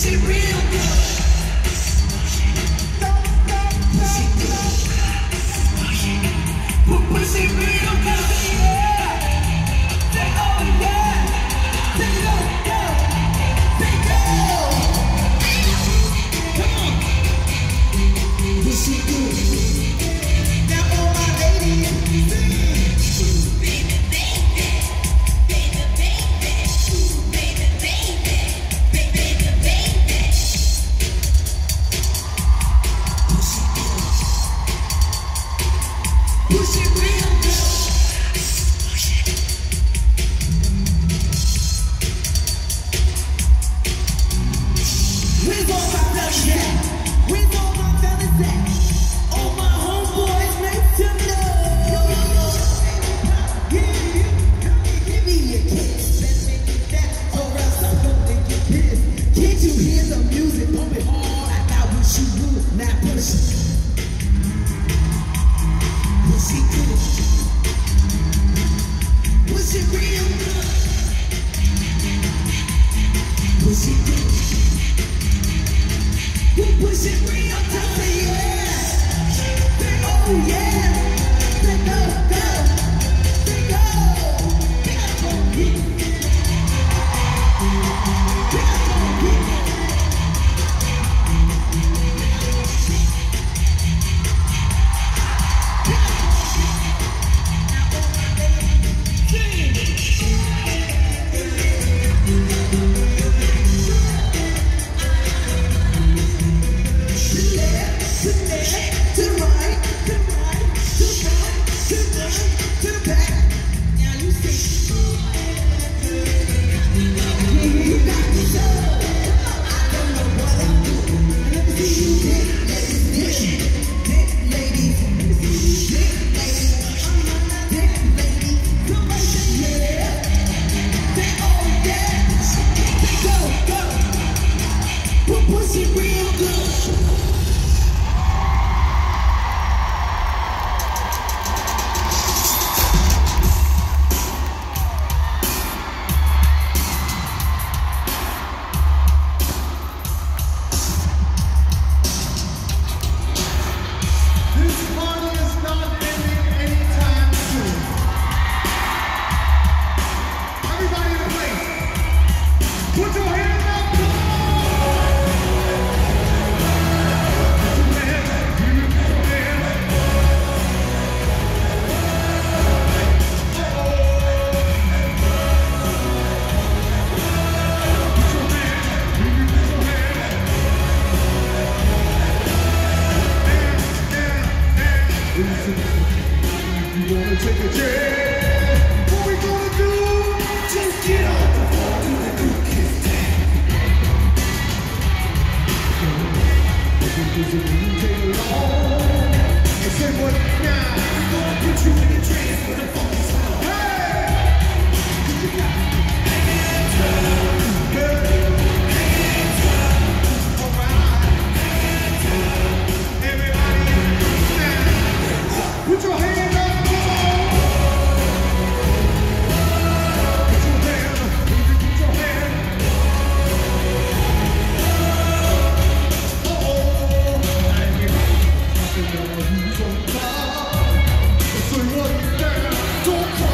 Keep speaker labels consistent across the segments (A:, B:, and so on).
A: Push it real good. Push it good. Push it real good. Yeah. Say oh yeah. Say go, go. Say go. Come on. Push it good. Now all my ladies. Push it real good. Where's all my fellas at? Where's all my fellas at? All my homeboys make some noise. Give me a kiss. Let's make it that, or else I'm gonna get pissed. Can't you hear the music pumping hard? I wish you would. Now push it. Push it good. Push it real good. Push it good. Push it real good. Say yeah. Say oh yeah. Say go, go. Say go. Pick up on it. Pick up on it. Push it real good.
B: This party is not ending anytime soon. Everybody in the place, put your hands up. You wanna take a chance? What we gonna do? Just get on the floor, do the new kiss dance. Take it along and say what now? We gonna put you in a trance with a funky sound. Hey! You got hang it tough, girl. Hang it tough. Alright. Hang it tough. Everybody in the room now. Put your hands up, come on! Put your hand, put your hand. Uh-oh, I ain't who's on top. So what is that? Don't cry.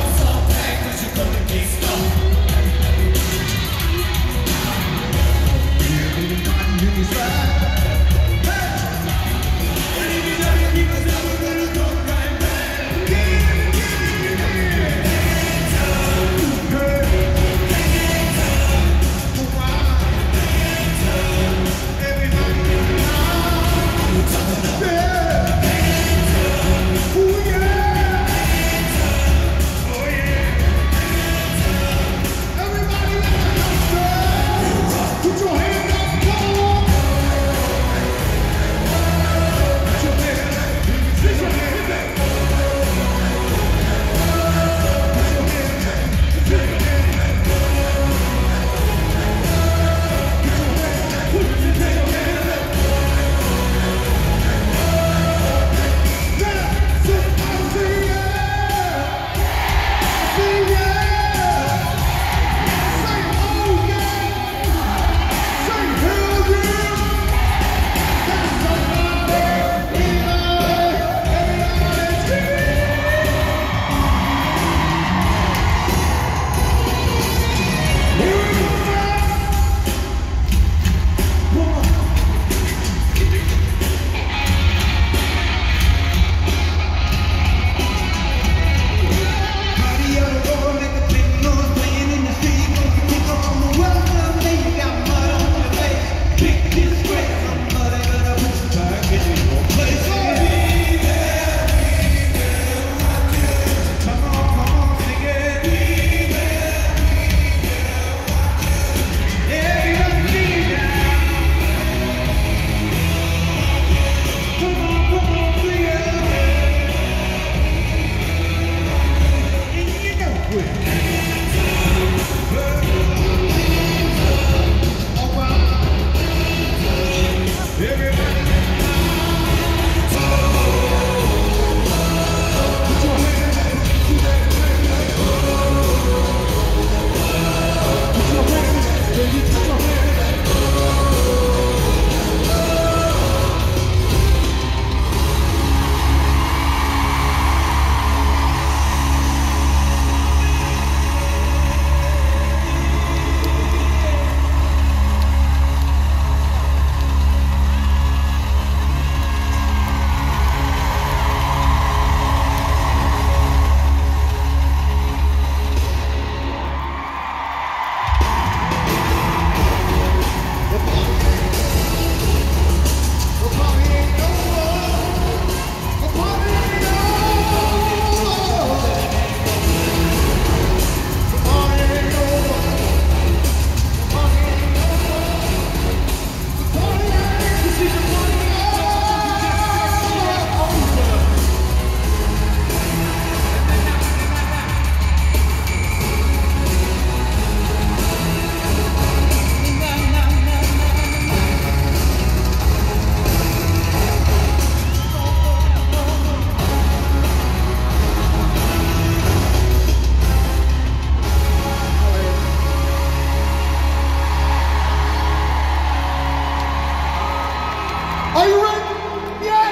B: Are you ready? Yet?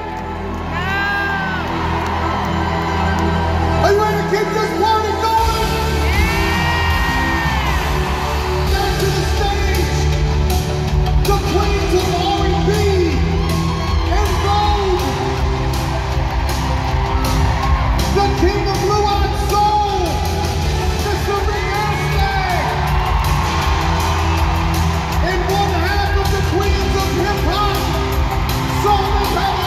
B: Are you ready to keep this party going? Back to the stage, the queens of R&B and gold, the king of blue-eyed soul, Mr. Rick Astley, and one half of the queens of hip-hop, Soul and Power.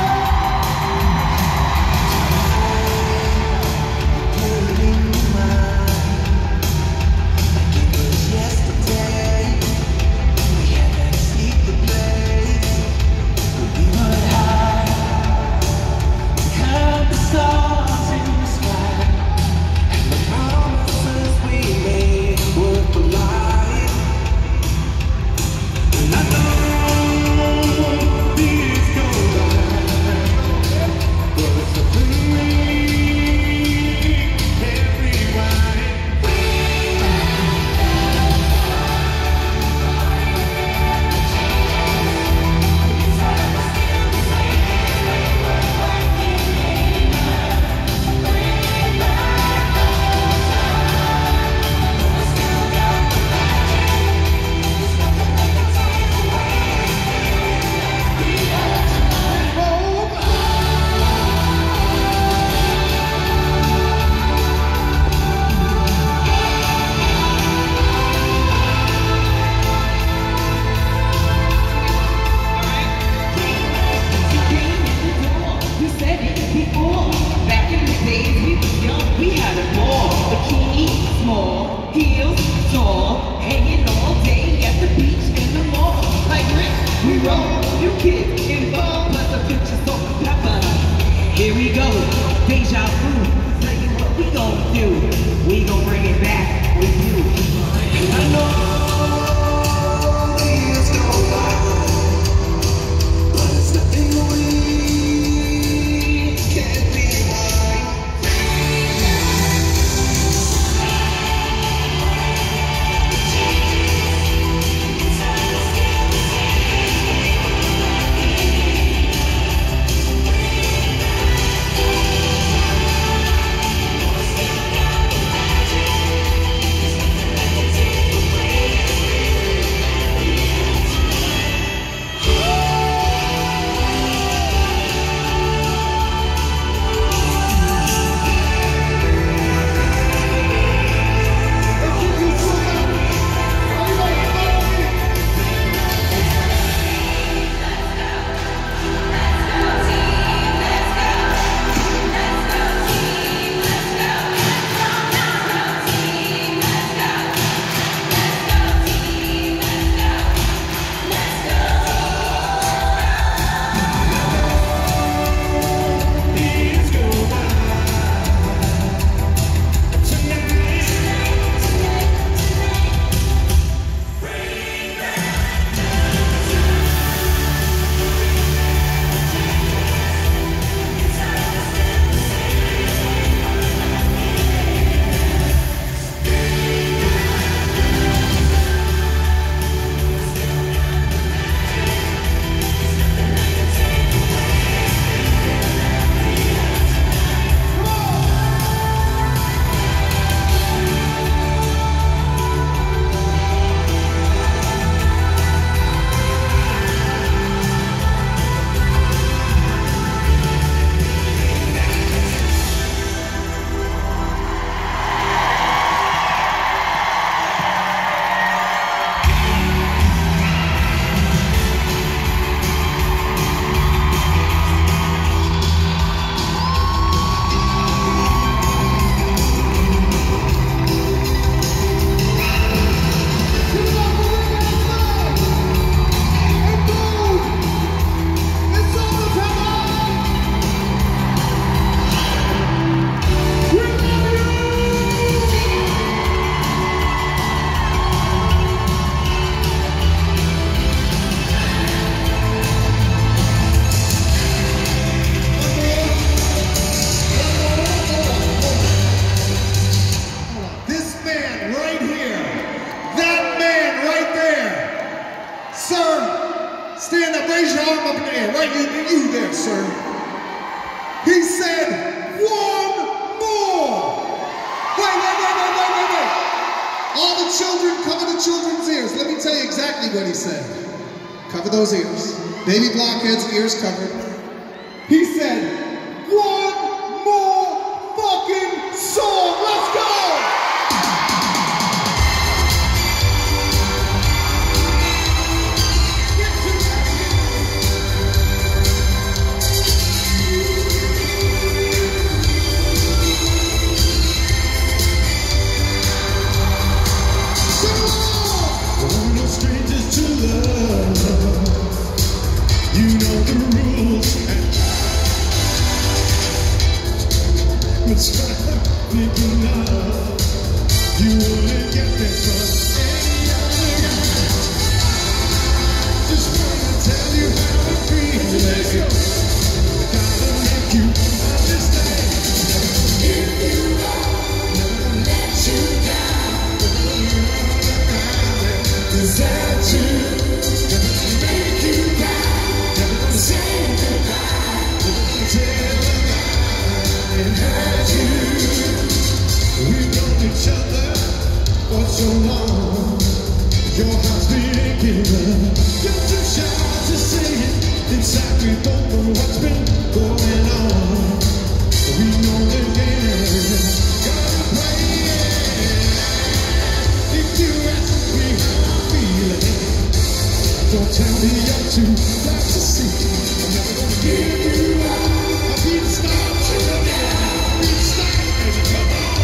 A: Here we go, deja vu. Tell you what we gon' do. We gon' bring it back with you. I know years go by, but it's nothing we can't be right.
B: Stand up, raise your arm up in the air. Right, you there, sir. He said, one more. Wait. All the children, cover the children's ears. Let me tell you exactly what he said. Cover those ears. Baby Blockhead's ears covered. He said, one more fucking song. Let's go.
C: Thinking of you wouldn't get this from any other guy. Just wanna tell you how I feel. Let's go. Gotta make you understand. If you love, never let you down. Is that you? Never make you proud. Never say goodbye. Never tell a lie and hurt you. We've known each other for so long. Your heart's been aching. You're too shy to say it. Inside we both know what's been going on. We know the game. Gotta play it. If you ask me how I'm feeling, don't tell me you're too glad to see. I'm never gonna give you up. I'll be the star to the man. I'll be the star, baby, come on.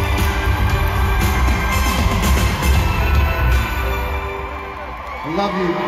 B: I love you.